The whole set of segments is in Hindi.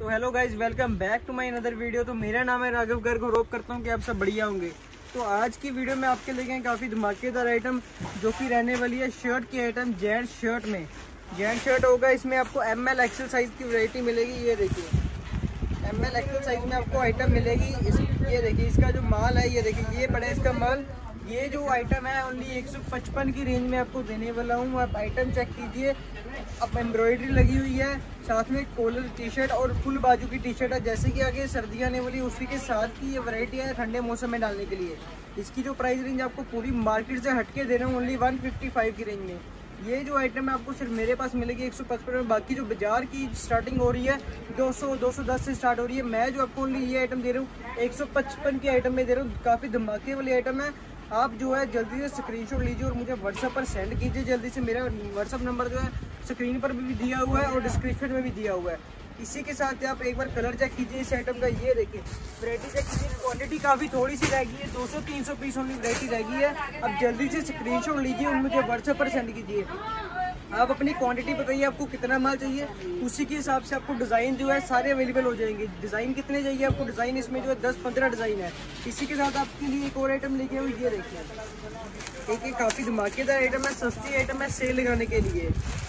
तो hello guys, welcome back to my another video. तो मेरा नाम है राघव गर्ग, होप करता हूँ कि आप सब बढ़िया होंगे। तो आज की वीडियो में आपके लेके काफ़ी धमाकेदार आइटम जो कि रहने वाली है शर्ट की आइटम। जेंट्स शर्ट में जेंट्स शर्ट होगा, इसमें आपको ML एक्सेल साइज़ की वैरायटी मिलेगी। ये देखिए ML एक्सेल साइज़ में आपको आइटम मिलेगी। ये देखिए इसका जो माल है, ये देखिए ये पड़ा है इसका माल। ये जो आइटम है ओनली 155 की रेंज में आपको देने वाला हूँ। आप आइटम चेक कीजिए, अब एम्ब्रॉयडरी लगी हुई है, साथ में कॉलर टी शर्ट और फुल बाजू की टी शर्ट है। जैसे कि आगे सर्दियाँ आने वाली, उसी के साथ की ये वैरायटी है ठंडे मौसम में डालने के लिए। इसकी जो प्राइस रेंज आपको पूरी मार्केट से हटके दे रहा हूँ, ओनली 155 की रेंज में। ये जो आइटम है आपको सिर्फ मेरे पास मिलेगी 155 में। बाकी जो बाजार की स्टार्टिंग हो रही है 200-210 से स्टार्ट हो रही है। मैं जो आपको ओनली ये आइटम दे रहा हूँ 155 की आइटम में दे रहा हूँ। काफ़ी धमाके वाली आइटम है। आप जो है जल्दी से स्क्रीनशॉट लीजिए और मुझे व्हाट्सएप पर सेंड कीजिए जल्दी से। मेरा व्हाट्सएप नंबर जो है स्क्रीन पर भी दिया हुआ है और डिस्क्रिप्शन में भी दिया हुआ है। इसी के साथ आप एक बार कलर चेक कीजिए इस आइटम का। ये देखिए वैरायटी चेक कीजिए, क्वांटिटी काफ़ी थोड़ी सी रह गई है, 200-300 पीस ओनली वैरायटी रह गई है। अब जल्दी से स्क्रीनशॉट लीजिए और मुझे व्हाट्सएप पर सेंड कीजिए। आप अपनी क्वांटिटी बताइए आपको कितना माल चाहिए, उसी के हिसाब से आपको डिज़ाइन जो है सारे अवेलेबल हो जाएंगे। डिज़ाइन कितने चाहिए आपको, डिज़ाइन इसमें जो है 10-15 डिज़ाइन है। इसी के साथ आपके लिए एक और आइटम लेके आऊँ। ये देखिए एक काफ़ी धमाकेदार आइटम है, सस्ती आइटम है सेल लगाने के लिए।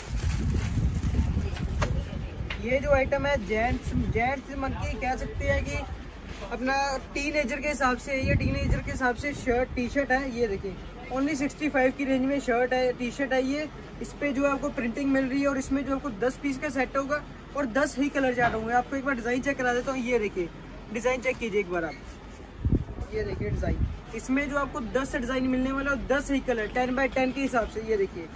ये जो आइटम है जेंट्स मन की कह सकते हैं कि अपना टीनेजर के हिसाब से, ये टीनेजर के हिसाब से शर्ट टी शर्ट है। ये देखिए ओनली 65 की रेंज में शर्ट है, टी शर्ट है। ये इस पे जो है आपको प्रिंटिंग मिल रही है और इसमें जो आपको 10 पीस का सेट होगा और 10 ही कलर चार्ट होंगे। आपको एक बार डिज़ाइन चेक करा देता हूँ। ये देखिए डिज़ाइन चेक कीजिए एक बार आप। ये देखिए डिज़ाइन, इसमें जो आपको 10 डिज़ाइन मिलने वाला है और 10 ही कलर 10x10 के हिसाब से। ये देखिए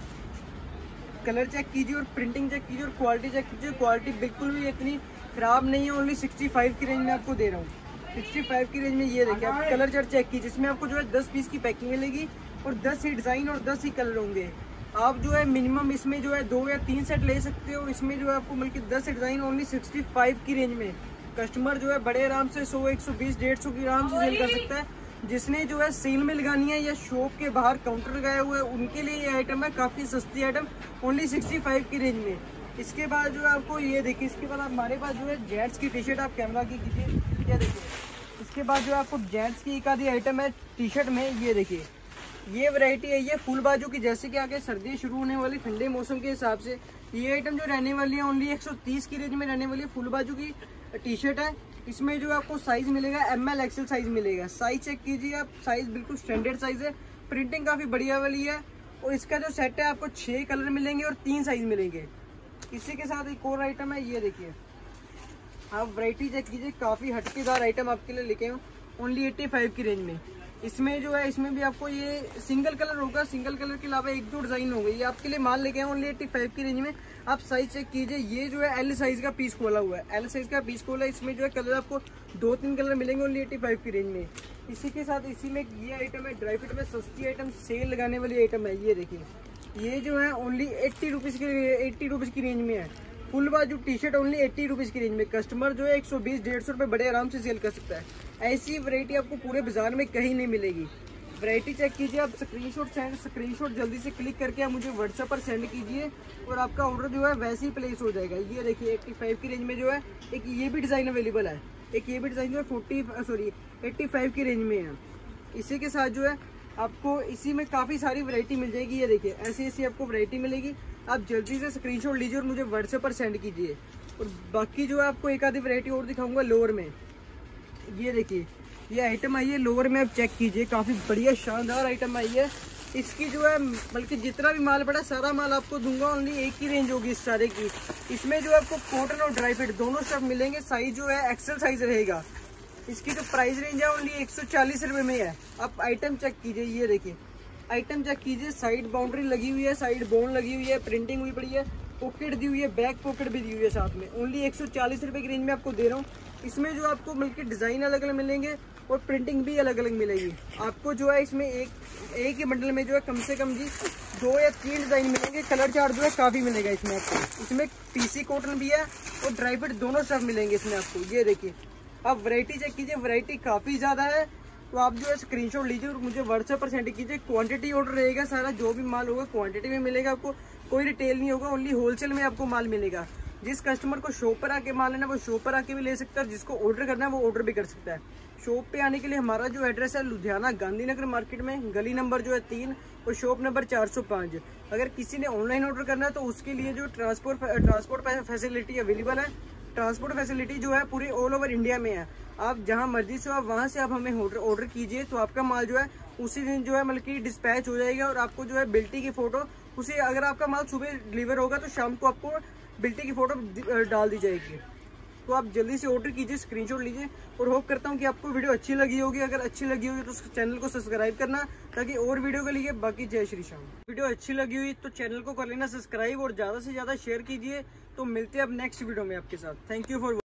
कलर चेक कीजिए और प्रिंटिंग चेक कीजिए और क्वालिटी चेक कीजिए। क्वालिटी बिल्कुल भी इतनी ख़राब नहीं है। ओनली 65 की रेंज में आपको दे रहा हूँ, 65 की रेंज में। ये देखिए आप कलर चार्ट चेक कीजिए, इसमें आपको जो है 10 पीस की पैकिंग मिलेगी और 10 ही डिज़ाइन और 10 ही कलर होंगे। आप जो है मिनिमम इसमें जो है 2 या 3 सेट ले सकते हो। इसमें जो है आपको मिलकर 10 डिज़ाइन ओनली 65 की रेंज में। कस्टमर जो है बड़े आराम से 100, 120, 150 की आराम से सेल कर सकता है। जिसने जो है सेल में लगानी है या शॉप के बाहर काउंटर लगाए हुए हैं, उनके लिए ये आइटम है काफ़ी सस्ती आइटम, ओनली 65 की रेंज में। इसके बाद जो है आपको ये देखिए, इसके बाद हमारे पास जो है जेंट्स की टी शर्ट, आप कैमरा की कीजिए। क्या देखिए इसके बाद जो है आपको जेंट्स की एक आधी आइटम है टी शर्ट में। ये देखिए ये वैरायटी है, ये फुल बाजू की। जैसे कि आगे सर्दी शुरू होने वाली ठंडे मौसम के हिसाब से ये आइटम जो रहने वाली है ओनली 130 की रेंज में रहने वाली है। फुल बाजू की टी शर्ट है। इसमें जो आपको साइज मिलेगा ML एक्सेल साइज मिलेगा। साइज चेक कीजिए आप, साइज बिल्कुल स्टैंडर्ड साइज है, प्रिंटिंग काफ़ी बढ़िया वाली है। और इसका जो सेट है आपको 6 कलर मिलेंगे और 3 साइज मिलेंगे। इसी के साथ एक और आइटम है, ये देखिए आप वैरायटी चेक कीजिए, काफ़ी हटकेदार आइटम आपके लिए लेके आऊँ ओनली 85 की रेंज में। इसमें जो है इसमें भी आपको ये सिंगल कलर होगा, सिंगल कलर के अलावा 1-2 डिज़ाइन होंगे। ये आपके लिए माल लेके आए ओनली 85 की रेंज में। आप साइज चेक कीजिए, ये जो है L साइज का पीस खोला हुआ है, L साइज का पीस खोला है। इसमें जो है कलर आपको 2-3 कलर मिलेंगे ओनली 85 की रेंज में। इसी के साथ इसी में ये आइटम है ड्राई फिट में सस्ती आइटम, सेल लगाने वाली आइटम है। ये देखिए ये जो है ओनली 80 रुपीज़ की रेंज में है। फुल बाजू टी शर्ट ओनली 80 रुपीज़ की रेंज में। कस्टमर जो है 120-150 रुपये बड़े आराम से सेल कर सकता है। ऐसी वैरायटी आपको पूरे बाजार में कहीं नहीं मिलेगी। वैरायटी चेक कीजिए आप, स्क्रीनशॉट जल्दी से क्लिक करके आप मुझे व्हाट्सएप पर सेंड कीजिए और आपका ऑर्डर जो है वैसे ही प्लेस हो जाएगा। ये देखिए 85 की रेंज में जो है एक ये भी डिज़ाइन अवेलेबल है, एक ये भी डिज़ाइन जो है 85 की रेंज में है। इसी के साथ जो है आपको इसी में काफ़ी सारी वैरायटी मिल जाएगी। ये देखिए ऐसी आपको वैरायटी मिलेगी। आप जल्दी से स्क्रीनशॉट लीजिए और मुझे व्हाट्सएप पर सेंड कीजिए। और बाकी जो है आपको एक आधी वैरायटी और दिखाऊंगा लोअर में। ये देखिए ये आइटम आई है लोअर में, आप चेक कीजिए, काफ़ी बढ़िया शानदार आइटम आई है। इसकी जो है बल्कि जितना भी माल पड़ा सारा माल आपको दूंगा, ओनली एक ही रेंज होगी इस सारे की। इसमें जो है आपको कॉटन और ड्राई फिट दोनों स्टफ मिलेंगे। साइज जो है एक्सेल साइज रहेगा। इसकी जो प्राइस रेंज है ओनली 140 रुपये में है। आप आइटम चेक कीजिए, ये देखिए आइटम चेक कीजिए, साइड बाउंड्री लगी हुई है, साइड बोन लगी हुई है, प्रिंटिंग हुई पड़ी है, पॉकेट दी हुई है, बैक पॉकेट भी दी हुई है साथ में। ओनली 140 रुपये की रेंज में आपको दे रहा हूँ। इसमें जो आपको मिलकर डिज़ाइन अलग अलग मिलेंगे और प्रिंटिंग भी अलग अलग मिलेगी। आपको जो है इसमें एक ही बंडल में जो है कम से कम जी 2 या 3 डिज़ाइन मिलेंगे। कलर चार्ट जो है काफ़ी मिलेगा इसमें आपको। इसमें PC कॉटन भी है और ड्राई फिट दोनों स्टफ मिलेंगे इसमें आपको। ये देखिए आप वैरायटी चेक कीजिए, वैरायटी काफ़ी ज़्यादा है। तो आप जो है स्क्रीनशॉट लीजिए और मुझे व्हाट्सएप पर सेंड कीजिए। क्वांटिटी ऑर्डर रहेगा सारा, जो भी माल होगा क्वांटिटी में मिलेगा आपको, कोई रिटेल नहीं होगा, ओनली होलसेल में आपको माल मिलेगा। जिस कस्टमर को शॉप पर आके माल लेना वो शॉप पर आके भी ले सकता है, जिसको ऑर्डर करना है वो ऑर्डर भी कर सकता है। शॉप पे आने के लिए हमारा जो एड्रेस है लुधियाना गांधीनगर मार्केट में, गली नंबर जो है 3 और शॉप नंबर 405। अगर किसी ने ऑनलाइन ऑर्डर करना है तो उसके लिए जो ट्रांसपोर्ट फैसिलिटी अवेलेबल है। ट्रांसपोर्ट फैसिलिटी जो है पूरे ऑल ओवर इंडिया में है। आप जहां मर्जी से आप वहां से आप हमें ऑर्डर कीजिए तो आपका माल जो है उसी दिन जो है मतलब कि डिस्पैच हो जाएगा। और आपको जो है बिल्टी की फोटो उसे, अगर आपका माल सुबह डिलीवर होगा तो शाम को आपको बिल्टी की फोटो डाल दी जाएगी। तो आप जल्दी से ऑर्डर कीजिए, स्क्रीनशॉट लीजिए। और होप करता हूँ कि आपको वीडियो अच्छी लगी होगी। अगर अच्छी लगी होगी तो चैनल को सब्सक्राइब करना ताकि और वीडियो के लिए। बाकी जय श्री श्याम। वीडियो अच्छी लगी हुई तो चैनल को कर लेना सब्सक्राइब और ज्यादा से ज्यादा शेयर कीजिए। तो मिलते हैं अब नेक्स्ट वीडियो में आपके साथ। Thank you for